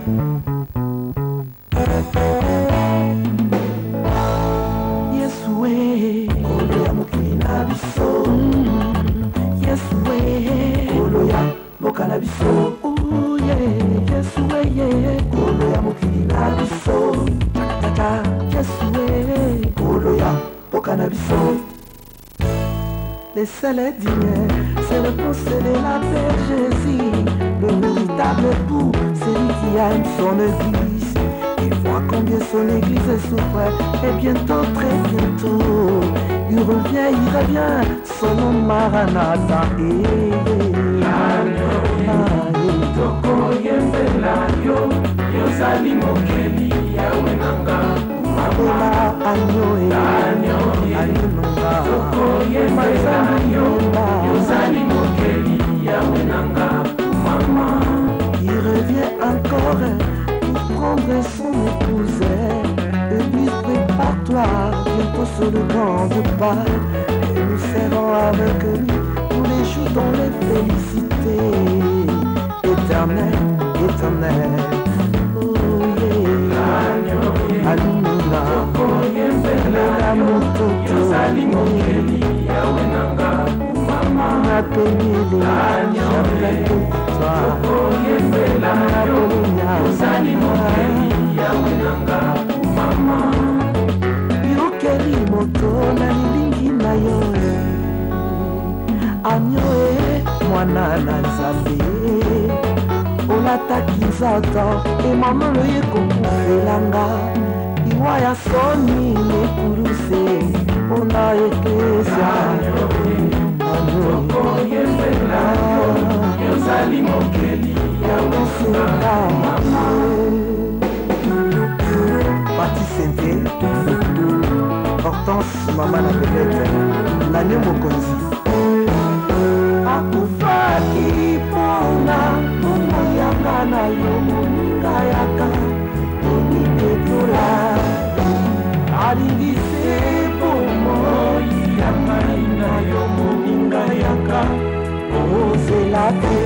Yesue kolo ya mokili na biso Yesue kolo ya mboka na biso Yesue kolo ya mokili na biso Tata Yesue kolo ya mboka na biso. Les seuls et dignes, c'est le conseil de la Père Jésus. Le véritable époux, c'est lui qui aime son église. Il voit combien son église souffre. Et bientôt, très bientôt, il revient, son nom Maranatha. Toko yembela yo, yozali mokeli yawe nanga. Mabola anyo Toko yembela yo, yozali mokeli yawe nanga. Maman, il revient encore pour prendre son épouse. Église, prépare-toi, bientôt sur le banc de pas. Et nous serons avec lui tous les jours dans les félicités. Éternel, éternel. Oh yeah. Alumina. toko yembela yo, yozali mokeli yawe nanga. Maman, toko yembela yo, yozali mokeli yawe nanga. Maman, yokeli moto na lilingi na yo anyo mwana na nzambe olataki nzoto emamolo ye kokufelanga iwa ya soni nekuluse mpona eklesia toko yembela yo, yozali mokeli yawe nanga. Pati Sente, Hortense, Maman la Belette, Nane Mokonzi. Akufaki pona, pona yanga na yo moninga yaka, onipetola. Alingise bomoi yanga ina yo moninga yaka, ozela te.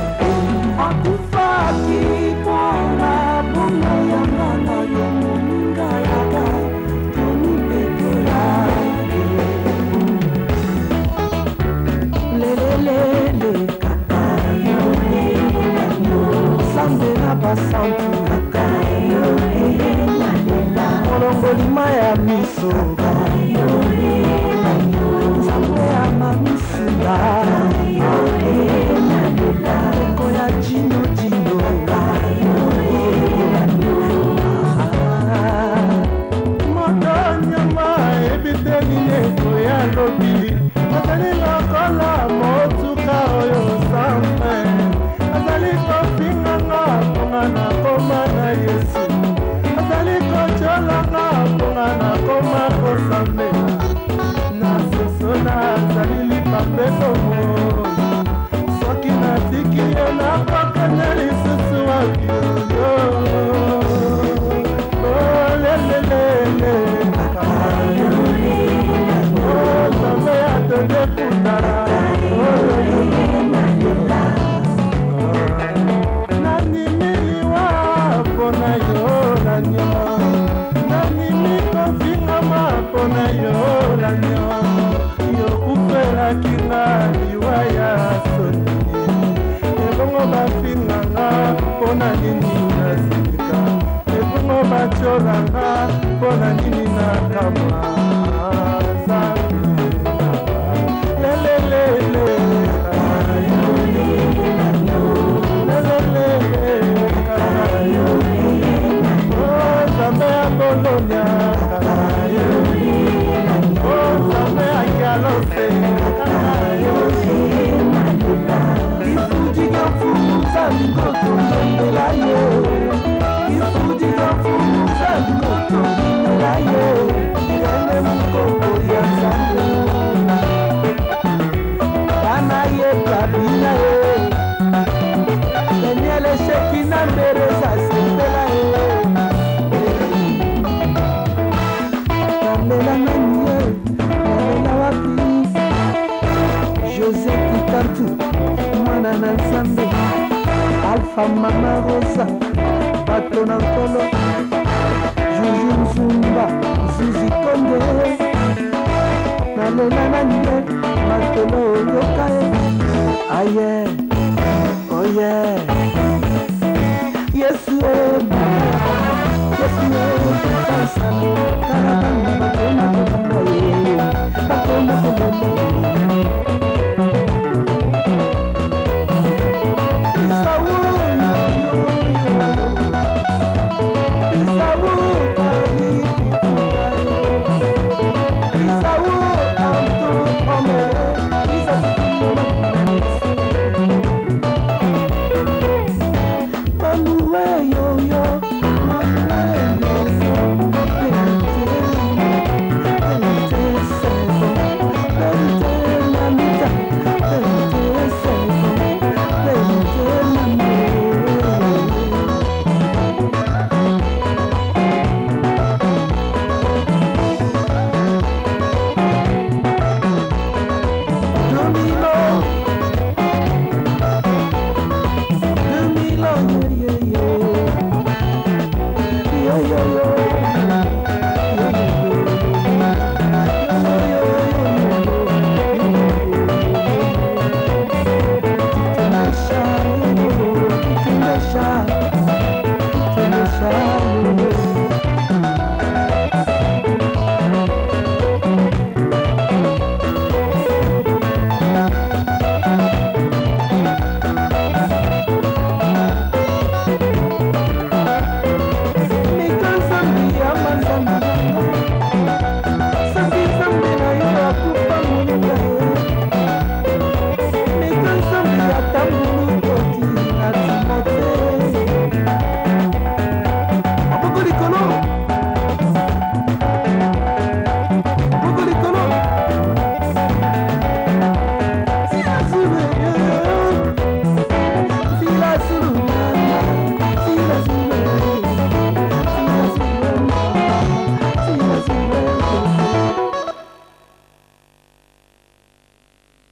Akufaki pona, pona yanga na yo moninga yaka, onipetola. Lelelele kaka yo sambe na basantu kaka yo molongolima ya miso sambe ya mamisunda eko ya jino moto nyama ebiteni neko ya lobi azali lokola motuka oyo sampe azali kofinganga mponga na koma na Yesu azali kocholanga mponga na koma kosambela na sosona azali lipapeko moi soki natiki ye nakokende lisusu wakioyo olelelele Sambe atende kutara nani miliwa pona yo lanyo nani mikofingama pona yo lanyo yokufela kinga liwa ya soni ebongo bafinganga pona nini nasika ebongo bacholanga pona nini nakama Alpha Mama Rosa, bato na nkolo Juju Nzumba Zizi Konde nalela nani ye matelo oyoka ye aye oye